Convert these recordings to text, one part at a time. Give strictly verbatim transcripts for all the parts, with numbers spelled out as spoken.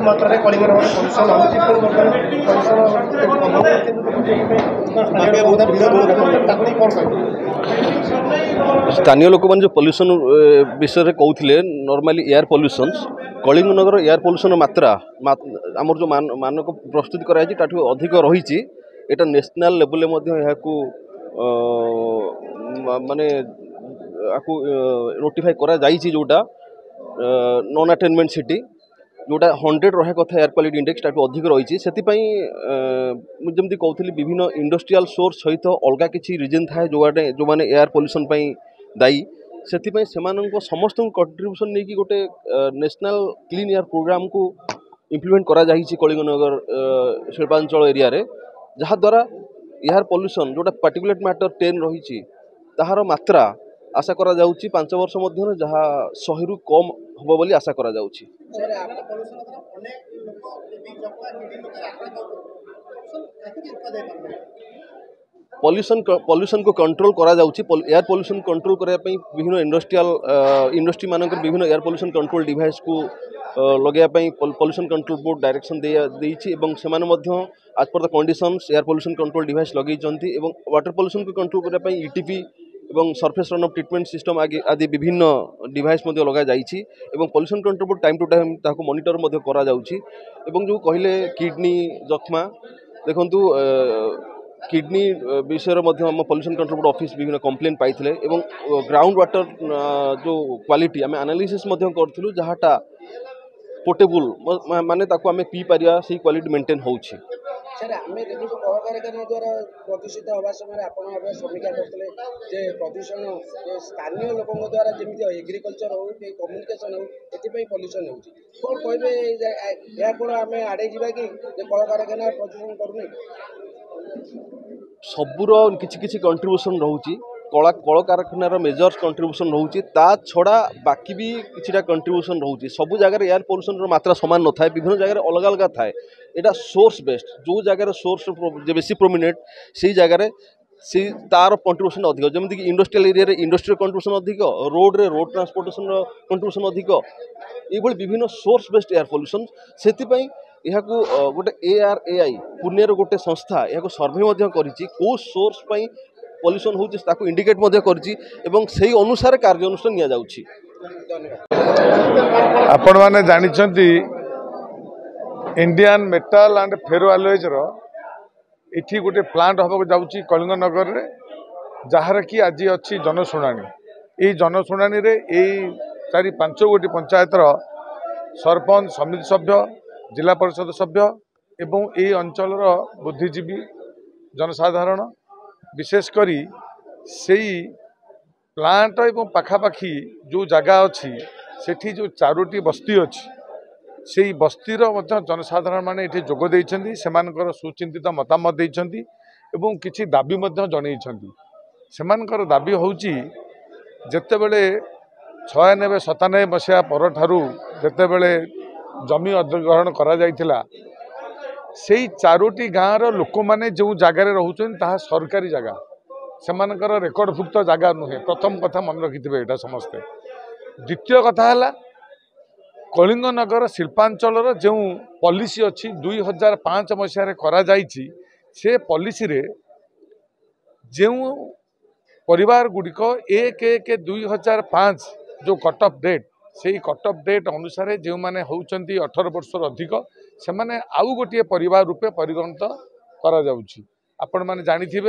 मात्रा में कलिंग नगर पॉल्यूशन होउची पुणी पॉल्यूशन स्थानीय लोक मैंने जो पॉल्यूशन विषय में कहते normally air pollution Kalinganagar air pollution मात्रा आमर जो मान मानक प्रस्तुत कराई अधिक रही एटा नेशनल लेवल माने आपको नोटिफाई करा जाइए जोटा नॉन अटेनमेंट सिटी जोटा हंड्रेड रहा कथा एयर क्वालिटी इंडेक्स टाइप अधिक रही से जमी कहती विभिन्न इंडस्ट्रियल सोर्स सहित अलग किसी रिजन थाए जो जो मैंने एयर पॉल्यूशन दायी से समस्त कंट्रीब्यूशन नहीं कि गोटे नेशनल क्लीन एयर प्रोग्राम को इम्प्लीमेंट करा जाइए कलिंगनगर शिल्पांचल एरिया रे जहाँ द्वारा एयर पॉल्यूशन जोटा पार्टिकुलेट मैटर टेन रही ताहार मात्रा आशा करा जाउची पांच वर्ष मध्य जहाँ शहे रु कम हम बोली आशा करा जाउची। पॉल्यूशन पॉल्यूशन को कंट्रोल करा जाउची एयर पॉल्यूशन कंट्रोल करने विभिन्न इंडस्ट्रियल इंडस्ट्री मानक विभिन्न एयर पॉल्यूशन कंट्रोल डिवाइस को लगे पॉल्यूशन कंट्रोल बोर्ड डायरेक्शन से आज पर the conditions air pollution control device लगे वाटर पॉल्यूशन को कंट्रोल करने ईटीपी एवं surface run off treatment system आगे आदि विभिन्न डिवाइस लगा जाइए pollution control board time to time ताको मॉनिटर करा जाउची एवं जो कहले किडनी जख्मा देखंतु किडनी विषय में पॉल्यूशन कंट्रोल बोर्ड ऑफिस विभिन्न कंप्लेन पाई ग्राउंड वाटर जो क्वालिटी आम एनालिसिस करूँ जहाँटा पोर्टेबल माने ताको आमे पी पारिया से क्वालिटी मेंटेन होउची। सर आम देखो कलकारखाना द्वारा प्रदूषित हवा समय आप समीक्षा करते जे प्रदूषण स्थानीय लोक द्वारा जमी एग्रिकल्चर हो कि कम्युनिकेशन हो ये पॉल्यूशन हो कौन कहे या कौन आम आड़े जा कि कलकारखाना प्रदूषण करूँ सबूर किसी किसी कंट्रीब्यूशन रोची कला कल कारखानार मेजर कंट्रीब्यूशन रोचे ता छड़ा बाकी भी किसी कंट्रीब्यूशन रोचे सबू जगह एयर पॉल्यूशन मात्रा सामान न थाए विभिन्न जगह अलग अलग थाए यहाँ सोर्स बेस्ड जो जगह सोर्स बेसी प्रोमिनेंट से जगह से तार कंट्रीब्यूशन अधिक जमीक इंडस्ट्रियल एरिया रे इंडस्ट्रियल कंट्रीब्यूशन अधिक रोड रे रोड ट्रांसपोर्टेशन कंट्रीब्यूशन अधिक ये विभिन्न सोर्स बेस्ड एयर पॉल्यूशन से यहाँ गोटे ए आर ए आई पुणेर गोटे संस्था यहाँ सर्वे करो सोर्स पॉल्यूशन होती इंडिकेट से अनुसार कार्यानुष्ठान निया जाउछि। आपण माने जानिछंती Indian metal and ferro alloys रो इठी गोटे प्लांट होबो जाउछि कलिंग नगर रे जहार कि आज अच्छी जनशुणाणी ये जनशुणाणी रे ए चारि पांच गोटी पंचायत रो सरपंच समिति सभ्य जिला परिषद सभ्य एवं ए अंचल रो बुद्धिजीवी जनसाधारण विशेष करी सेई प्लांट एवं पाखापाखी जो जगह अच्छी सेठी जो चारोटी बस्ती अच्छी से बस्तीर जनसाधारण माने इठी जोग देइछन्ती सेमानकर सुचिंतित मतामत देइछन्ती एवं किछि दाबी मध्य जणैछन्ती सेमानकर दाबी होउची जेतेबेले छयानबे सतानबे मसीहा पर ठारू जेतेबेले जमी अधिग्रहण करा जाइथिला सेई चारोटी गाँव लोक मैंने जो जगार रोचन ताहा सरकारी जगह सेमानकर रेकर्डभुक्त जगह नुहे प्रथम कथा मन रखिथे यहाँ समस्ते। द्वितीय कथा है कलिंग नगर शिल्पांचल जो पॉलिसी अच्छी दुई हजार पाँच मसीह करा जाइछि से पॉलिसी रे जो परिवार गुड़िक एक एक दुई हजार पाँच जो कट ऑफ डेट से कट ऑफ डेट अनुसार जो मैंने होउचंती अठारह वर्ष अधिक से माने आउ गोटे परिवार रूपे परिगणित करा जाउछि। आपण माने जानिथिबे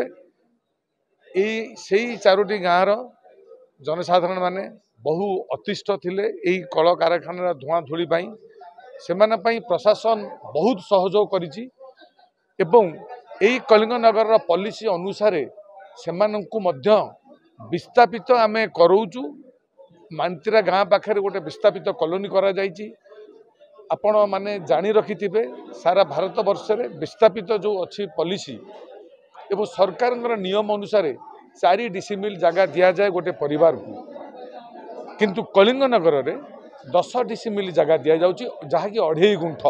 ए सेई चारोटी गाँव रो जनसाधारण माने बहु अतिष्ठ थिले एई कल कारखाना धुआं धूली पाई से माने पाई प्रशासन बहुत सहयोग करिछि एवं एई कलिंग नगर रो पॉलिसी अनुसार सेमानंकु मध्य विस्थापित आमे करौचु मानतीरा गाँ पाखे गोटे विस्थापित कॉलोनी करा जाइछि। आपण माने जानी रखिथिबे सारा भारत वर्ष रे विस्थापित जो अच्छी पॉलिसी एवं सरकार नियम अनुसार चारि डिसिमिल जगह दिया जाए गोटे परिवार को किंतु कलिंग नगर रे दस डिसिमिल जगह दि जाउछि जहाँकि अढ़ाई गुंठ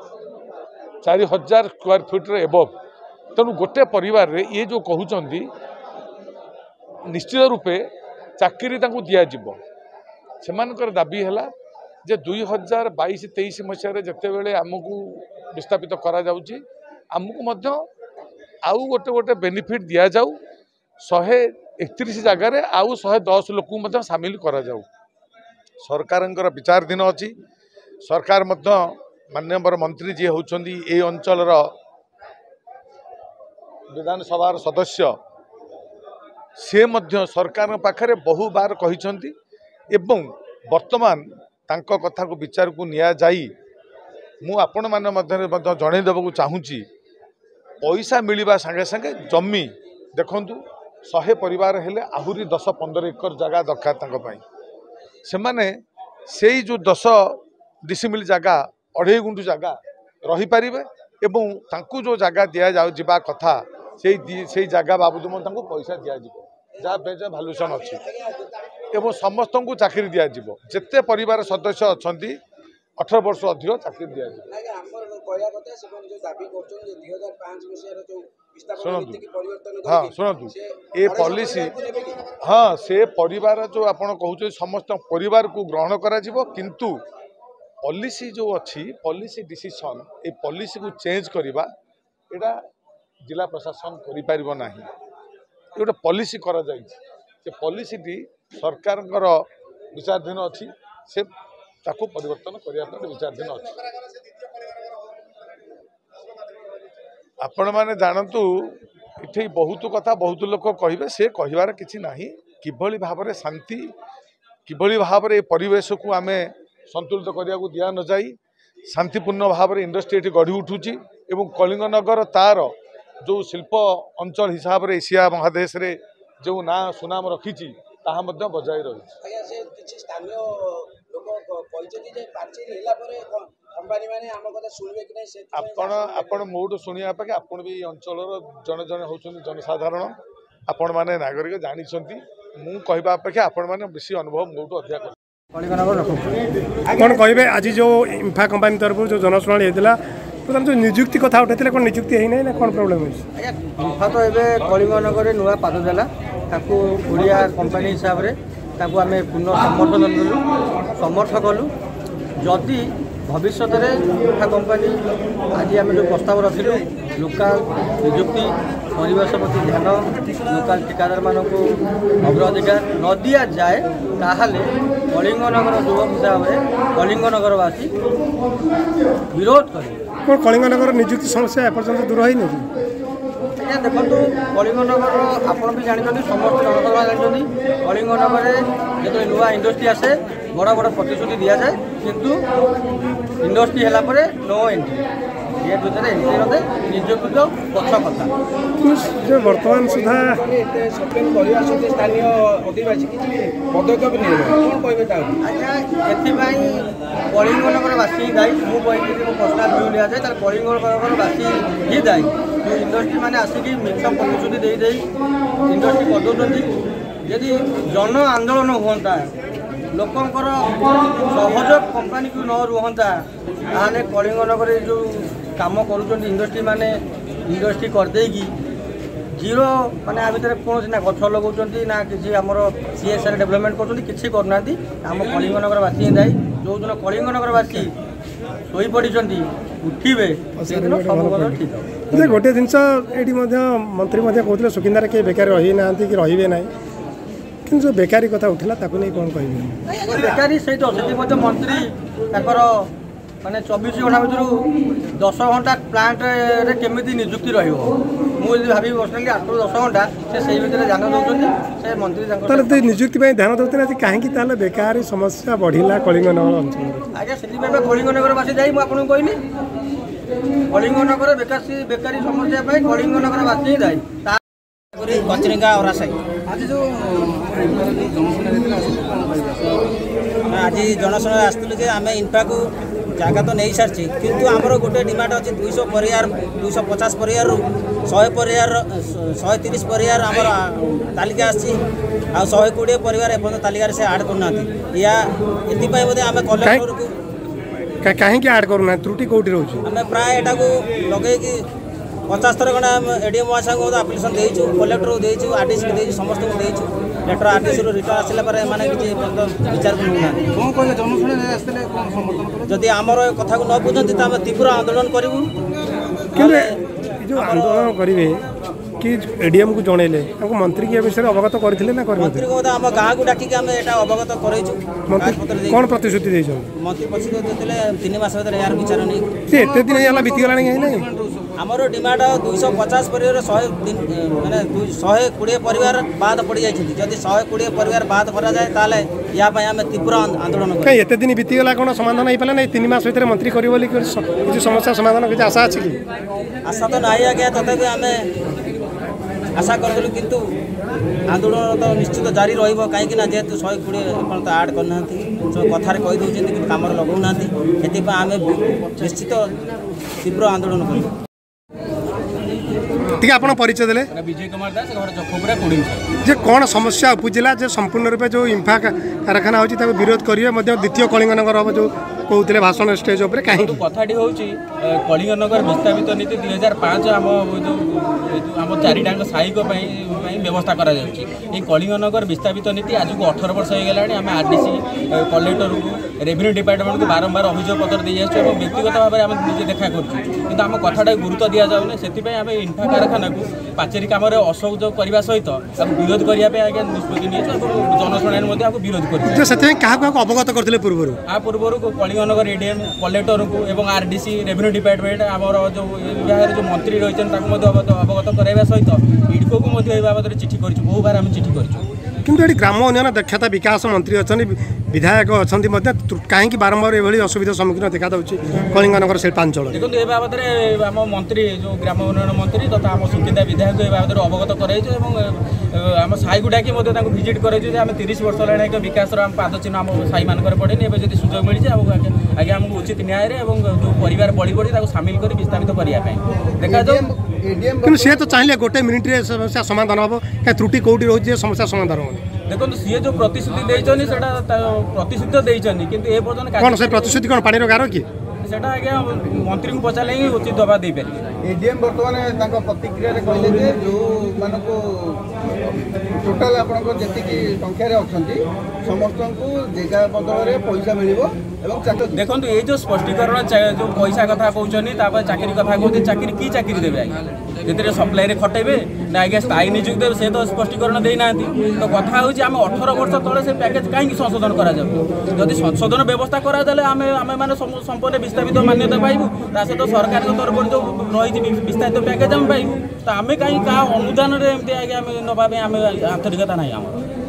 चारि हजार स्क्वायर फीट रे एबव तेणु गोटे परिवार रे ये जो कहउचंदी निश्चित रूपे चाकरी तांकु दिया जिवो सेमानकर दाबी हैला जे दुई हजार बैश तेईस मसीह जितेबले आमको विस्थापित करा आमको आउ गोटे गोटे बेनिफिट दि जाऊ शहे एकतीस जगार आउ शहे दस लोक सामिल करा जाऊ सरकार विचाराधीन अच्छी सरकार माननीय मंत्री जी होती ये अंचल विधानसभा सदस्य से मध्य सरकार पाखरे बहु बार कहिसंती एवं वर्तमान तांको कथा को विचार को निया जाई मु आपण मान मध्य जणै देबकु चाहूची पैसा मिलवा संगे संगे जमी देखंतु शहे परिवार हेले आहुरी दस पंद्रह एकर जगह दरकार तांको पई से माने सेई जो दस डिसिमिल जगह अढ़ाई गुंठु जगह रही पारिबे एवं तांकु जो जगह दिया जाउ जिबा कथा सेई सेई जगह बाबूद मन तांको पैसा दिया जिवो जा बेज भ्यालुएसन अछि एवं समस्त को चाकरी दि जाव जिते परिवार सदस्य अच्छा अठर वर्ष अधिक चाकरी दि शुणु हाँ शुणु ये पॉलिसी हाँ से परिवार जो आप कहते समस्त परिवार को ग्रहण करा किंतु पॉलिसी जो अच्छी पॉलिसी डिसीजन ये पॉलिसी को चेंज करवा एटा जिला प्रशासन करि नाही गोटे पॉलिसी करा जाय से पॉलिसी टी सरकार विचाराधीन अच्छी से ताकू परिवर्तन करने विचाराधीन अच्छी आपण मैंने जानतु ये बहुत कथा बहुत लोक कहे से कहार कि किभली भाव में शांति किभली भाव में परिवेश को आम संतुलित करने को दिया न जाई शांतिपूर्ण भाव में इंडस्ट्री ये गढ़ी उठुची एवं कलिंग नगर तार जो शिल्प अंचल हिसाब से एशिया महादेश रे जो ना सुनाम रखी ताहा मध्य बजाय रही आपण आपण मोटू शुणा अपेक्षा आपण भी अंचल जड़े जड़े होती जनसाधारण आपण मैंने नागरिक जानी मु कहवा अपेक्षा आपण मैंने बेसी अनुभव मोटू अधिक कौन कहे आज जो इंफा कंपानी तरफ जो जनशुणाणी होता प्रथम जो निजुक्ति कथा उठाई कौन निजुक्ति है ना कौन प्रोब्लेम इंफा तो ये कलिंग नगर नुआ पाद देला ओडिया कंपानी हिसाब से आम पूर्ण समर्थन देलु समर्थ कलु जदि भविष्य में इंफा कंपानी आज आम जो प्रस्ताव रखिलु लोकाल निजुक्ति परिवेश प्रति ध्यान लोकाल ठिकादार मानक अग्राधिकार न दि जाए ताहले कलिंग नगर युवक हिसाब से कलिंग नगरवासी विरोध कर कलिंग नगर निजुक्ति समस्या एपर्यंत दूर है आज्ञा देखो कलिंग नगर आपड़ भी जानते समस्त जनता जानते कलिंग नगर जो नुआ इंडस्ट्री आसे बड़ बड़ प्रतिश्रुति दि जाए किंतु इंडस्ट्री है नो एंट्री ये दूसरे एंट्री नदे निजुक्त पक्ष कथा जो वर्तमान सुधा कर स्थानीय अधिवासी पदक्षेप नहीं कौन कहे आज्ञा एपाई कलिंग नगरवासी दायी मुझे पर्सनाल भ्यू लिया जाए कलिंग नगरवासी ही दायी जो इंडस्ट्री मैंने आसिक मिक्स प्रतिश्रुति दे दे इंडस्ट्री करदे यदि जन आंदोलन हुआ लोकंर सहयोग कंपानी को न रुहता ताले कलिंग नगर जो काम कर इंडस्ट्री माने इंडस्ट्री करदेगी जीरो माने आ भितर कौन ना गछ लगे ना किसी आमर सीएसआर डेवलपमेंट कर करना आम कलिंग नगरवासी दायी जो दिन कलिंग नगरवासी शोई पड़ी उठे सब ठीक गोटे जिनस ये मंत्री कहते सुकिंदार किए बेकार रही ना कि रे ना कि जो बेकारी कथा उठला ताकू नहीं कौन कह बेकारी सही से मंत्री माने चौबीस घंटा भर दस घंटा प्लांट रे केमिति नियुक्ति रहिबो मुझे भाभी बसली आठ रु दस घंटा से भितर ध्यान दौरान से मंत्री नियुक्ति ध्यान दौते कहीं बेकारी समस्या बढ़ला कलिंग नगर अंचल आज्ञा से कलिंग नगरवासी जाई आपको कहली कलिंग नगर बेकारी बेकारी समस्या कलिंग नगरवासी दायी कचरिंगा और आज जो आज जनशुणा आसलु आम इनफा को जगह तो नहीं सारी किंतु आमर गोटे डिमांड अच्छी दुईश परिवार दुईश पचास परिवार शहे परिवार शहे तीस परिवार आमर तालिका आसी आ शहे कोड़े परिवार एपर्तन तालिकार से आड करना या ये बोधे आम कलेक्टर को कहीं आड करना त्रुटि कौटी रोचे आम प्राय एटा को लगे पचास थर खंडे आम एडीएम महाशय को आप्लिकेसन देचु कलेक्टर को देचु आरडीसी को देचु समस्त को देचु लेटर आरडीसी रिटर्न आसला पर माने किछि विचार को नउना कौन कहले जनशुणानी आसले कौन समर्थन करे जदि आमर कथा को न बुझंती त हम तीव्र आंदोलन करिवु कि जो आंदोलन करेंगे कि एडीएम को जनइले मंत्री के विषय अवगत करते ना कर मंत्री को आम गाँव को डाकिक आम एटा अवगत करैछु मंत्री कौन प्रतिश्रुति देछन मंत्री प्रतिश्रुति देते तीन मास भीतर यार विचार नहीं से एते दिन होला बीती गलानी है नहीं आमर डिमांड दुई सौ पचास परिवार सौ माने शहे कोड़े परिवार बाद पड़ जाइए जदि शहे कोड़े परिवार बाद भरा जाए ताले या आम तीव्र आंदोलन कहीं एते दिन बीती गला कौन समाधान हो पाला नहीं तीन मास भीतर मंत्री करी बोली किसी समस्या समाधान किसी आशा अच्छी कि आशा तो नहीं आज्ञा तथापि आम आशा करूँ किंतु आंदोलन तो निश्चित जारी रहा कहीं जेहेतु शहे कोड़े एपर्त आड करना कथार कहीदे कि कम लगौना से आम निश्चित तीव्र आंदोलन कर ठीक है आपन परिचय देले विजय कुमार दास घर जखपुरा कोड़ी जे कौन समस्या उपजिला जे संपूर्ण रूप जो इंफा कारखाना होची ताको विरोध करिए मध्य द्वितीय कलिंगनगर हम जो कहते भाषण स्टेज उपर कहीं कथाटी हूँ कलिंगनगर विस्तापित नीति दुई हजार पाँच आम जो आम चारिटाक साइक व्यवस्था करा कलिंगनगर विस्तापित नीति आज को अठर वर्ष हो गला आम आरडीसी कलेक्टर को रेवेन्यू डिपार्टमेंट को बारंबार अभियोग पत्र दी आसु व्यक्तिगत भाव में आम निजे देखा करूँ आम कथाटा गुरुत्व दि जाऊनी से आम इंफा कारखाना को पाचेरी कम असहयोग करने सहित विरोध करने आज्ञा निष्पत्ति नहीं जनशुणानी विरोध कर अवगत करते पूर्व आ पूर्व कलिंगनगर एडीएम कलेक्टर को एवं आरडीसी रेवेन्यू डिपार्टमेंट आमर जो विभाग जो मंत्री रही अवगत कराइबा सहित इडको को बाबद चिठी कर बहु बार आम चिठी कर किंतु ये ग्राम उन्नयन दक्षता विकास मंत्री अच्छा विधायक अच्छा कहीं बारंबार ये असुविधा सम्मुखीन देखा कलिंगनगर शिल्पांचल देखो ये बाबद आम मंत्री जो ग्राम उन्नयन मंत्री तथा आम सुकिंदा विधायक ये बाबद अवगत कराई आम साई को डाकी भिजिट कराई आम तीस वर्ष है एक विकास आम पाद चिन्ह आम साई मानक पड़ेनि जब सुजोग मिली आगे आमको उचित न्याय जो परिवार बढ़ी बढ़ी सामिल कर विस्तारित करने देखा कि सी तो चाहिए गोटे मिनिट समस्या समाधान हम क्या त्रुटि कौटी रोचे समस्या समाधान हो देखो सी जो प्रतिश्रुति देते प्रतिश्रुति देते कि कौन से प्रतिश्रुति कौन पानी गार कि सेटा आज्ञा मंत्री को पचारे ही उचित दबा दे पारे एडीएम बर्तमान प्रतिक्रिया कहले जो मानक टोटाल आप जी संख्यार अच्छा समस्त को जगह बदल पैसा मिल देखो ये जो स्पष्टीकरण जो पैसा कथा कहते चाकरी कथा कहते चाकरी की चाकरी देवे आज्ञा जो सप्लाई खटेबे ना आज्ञा स्थायी नियुक्ति देवे से तो स्पष्टीकरण देना तो कथा हूँ आम अठर वर्ष तले से पैकेज कहीं संशोधन करा जदि संशोधन व्यवस्था करादे आम आम मैंने संपूर्ण विस्तापित मान्यता पाइबू सहित सरकार तरफ जो रही विस्तारित पैकेज आम पाइबू तो आम कहीं क्या अनुदान आज्ञा नवा आम आंतरिकता ना आम